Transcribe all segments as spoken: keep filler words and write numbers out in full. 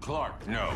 Clark, no.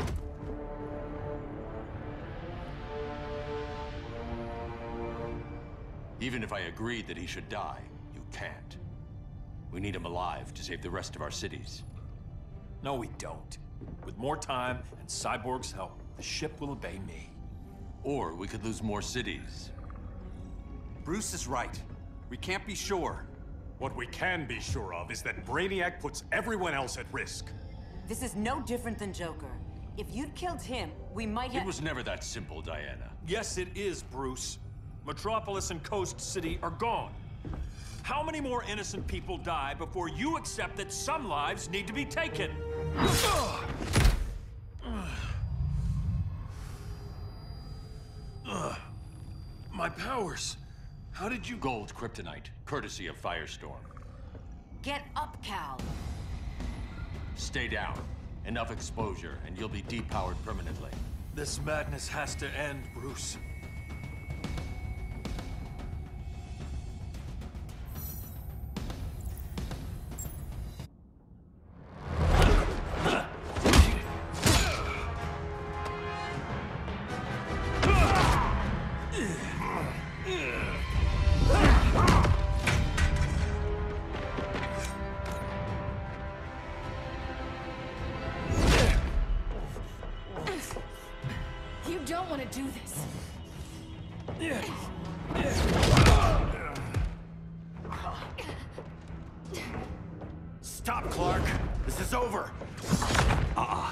Even if I agreed that he should die, you can't. We need him alive to save the rest of our cities. No, we don't. With more time and Cyborg's help, the ship will obey me. Or we could lose more cities. Bruce is right. We can't be sure. What we can be sure of is that Brainiac puts everyone else at risk. This is no different than Joker. If you'd killed him, we might have— It was never that simple, Diana. Yes, it is, Bruce. Metropolis and Coast City are gone. How many more innocent people die before you accept that some lives need to be taken? My powers. How did you— Gold kryptonite, courtesy of Firestorm. Get up, Cal. Stay down. Enough exposure, and you'll be depowered permanently. This madness has to end, Bruce. You don't want to do this. Stop, Clark. This is over. Uh-uh.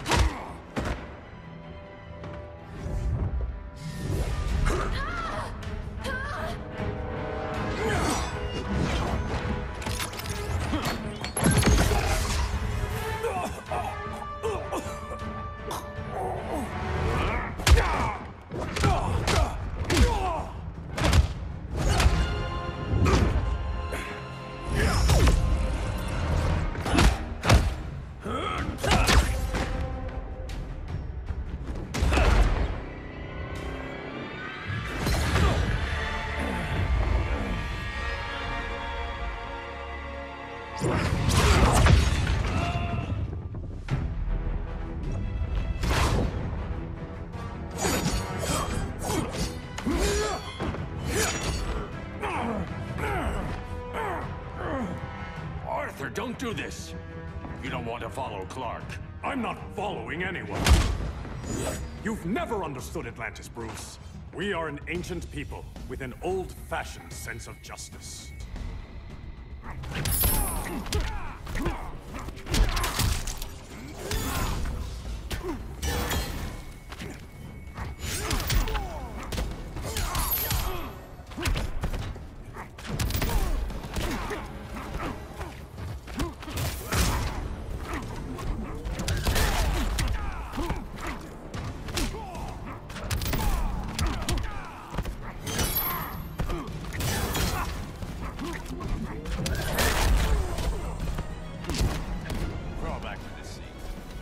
Arthur, don't do this! You don't want to follow Clark. I'm not following anyone. You've never understood Atlantis, Bruce. We are an ancient people with an old-fashioned sense of justice. Crawl back to the seat.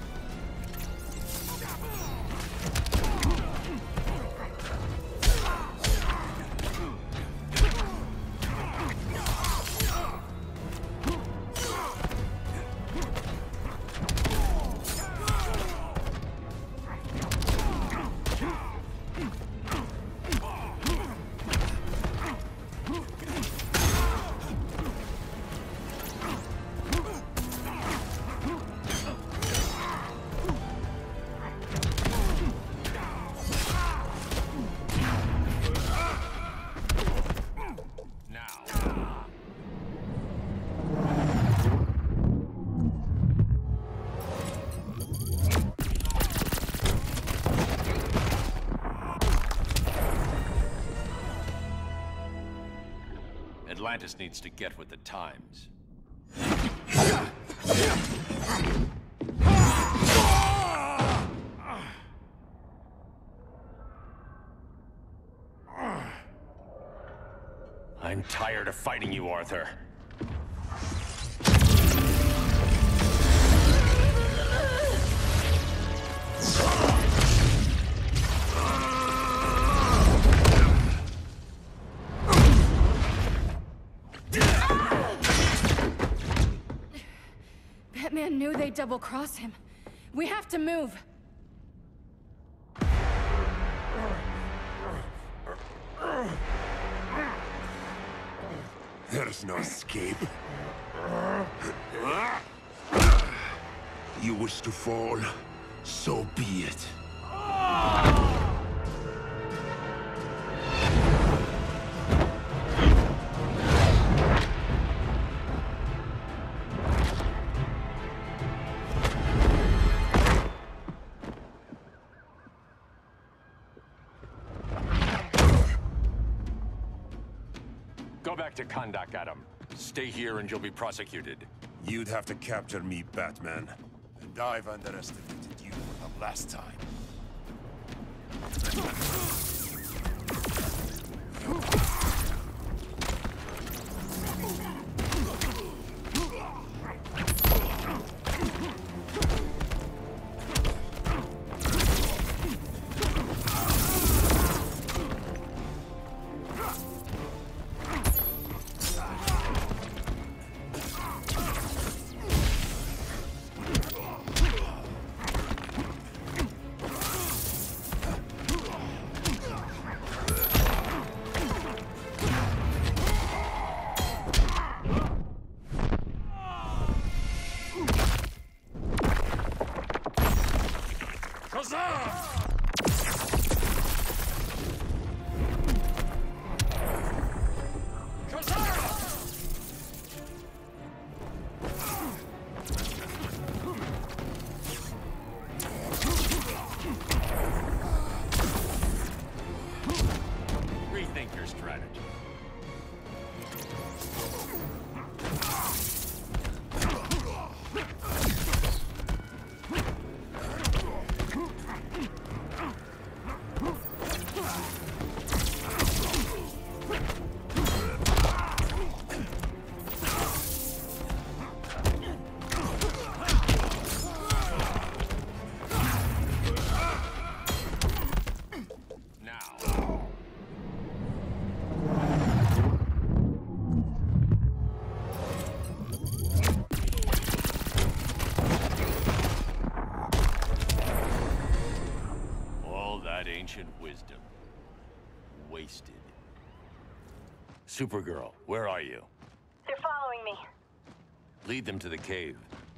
Atlantis needs to get with the times. I'm tired of fighting you, Arthur. Batman knew they'd double-cross him. We have to move. There's no escape. You wish to fall, so be it. Go back to Kahndaq, Adam. Stay here and you'll be prosecuted. You'd have to capture me, Batman. And I've underestimated you for the last time. Rethink your strategy. Ancient wisdom. Wasted. Supergirl, where are you? They're following me. Lead them to the cave.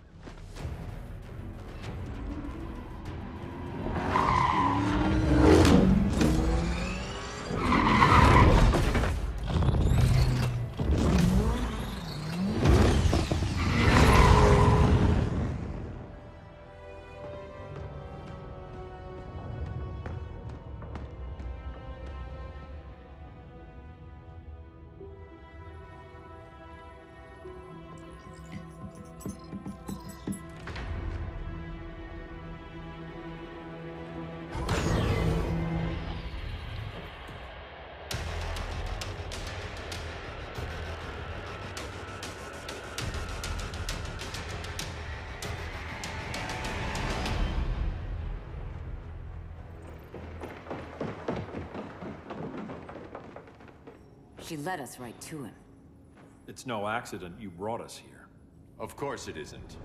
She led us right to him. It's no accident you brought us here. Of course it isn't.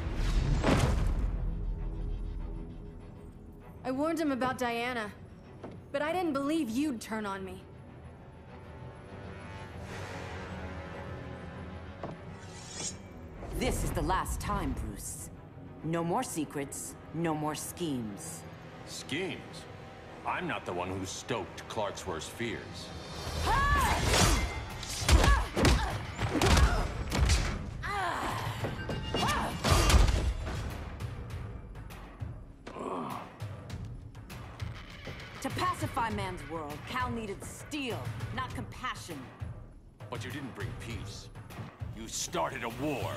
I warned him about Diana, but I didn't believe you'd turn on me. This is the last time, Bruce. No more secrets, no more schemes. Schemes? I'm not the one who stoked Clark's worst fears. To pacify man's world, Cal needed steel, not compassion. But you didn't bring peace. You started a war.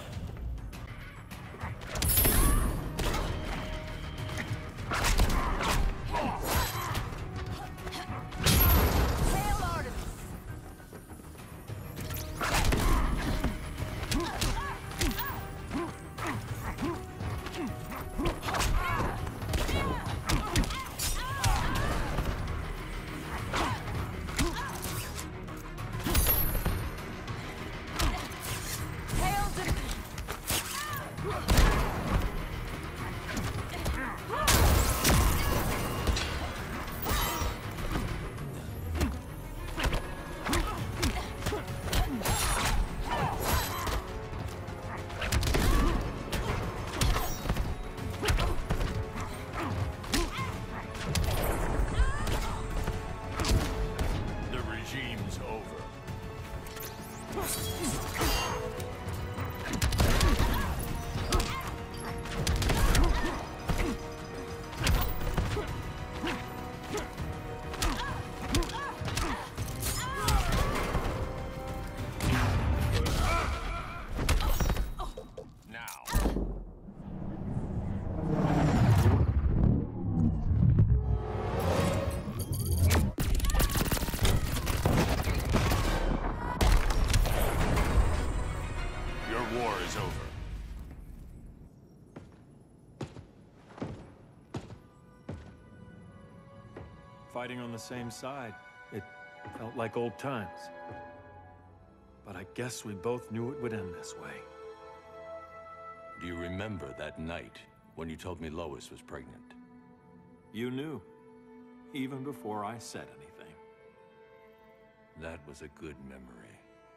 fighting on the same side. It felt like old times. But I guess we both knew it would end this way. Do you remember that night when you told me Lois was pregnant? You knew, even before I said anything. That was a good memory.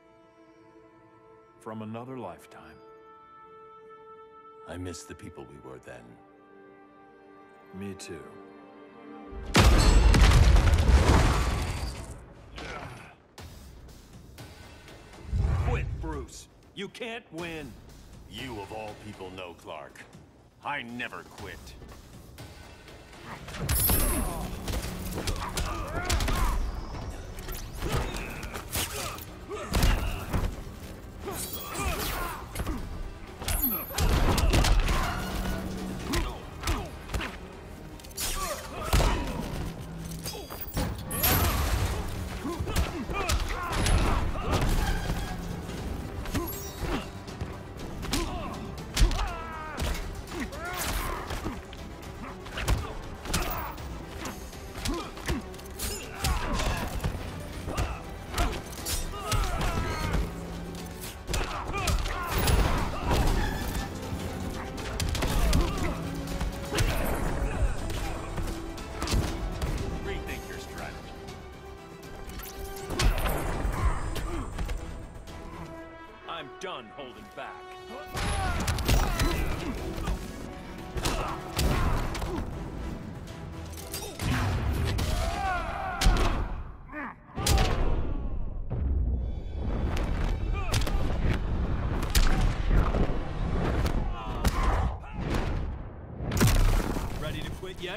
From another lifetime. I miss the people we were then. Me too. Quit, Bruce. You can't win. You of all people know, Clark. I never quit. I'm done holding back. Ready to quit yet?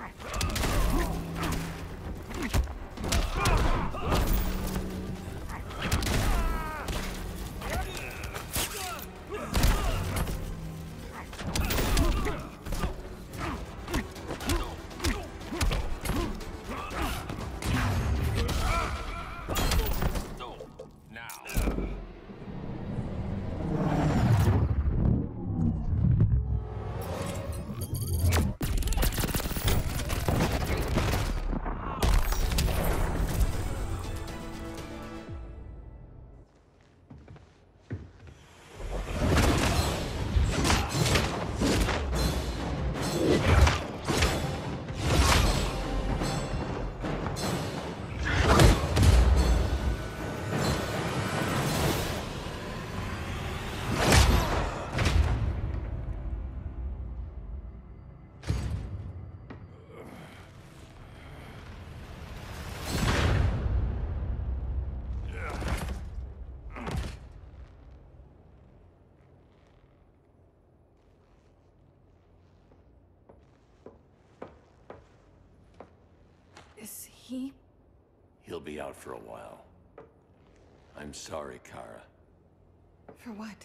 Is he? He'll be out for a while. I'm sorry, Kara. For what?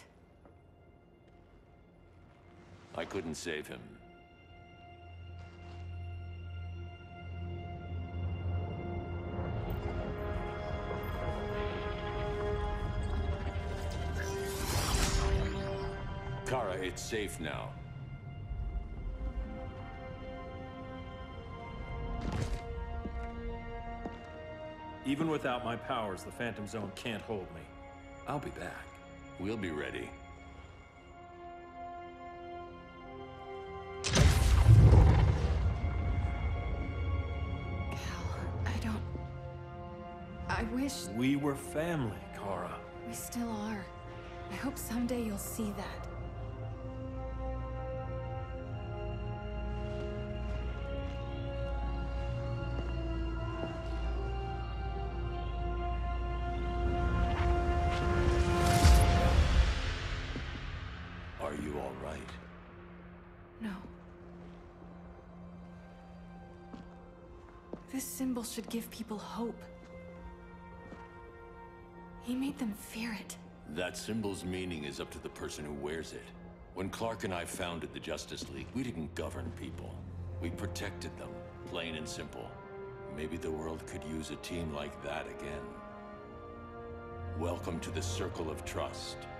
I couldn't save him. Kara, it's safe now. Even without my powers, the Phantom Zone can't hold me. I'll be back. We'll be ready. Cal, I don't... I wish... We were family, Kara. We still are. I hope someday you'll see that. Are you all right? No. This symbol should give people hope. He made them fear it. That symbol's meaning is up to the person who wears it. When Clark and I founded the Justice League, we didn't govern people. We protected them, plain and simple. Maybe the world could use a team like that again. Welcome to the Circle of Trust.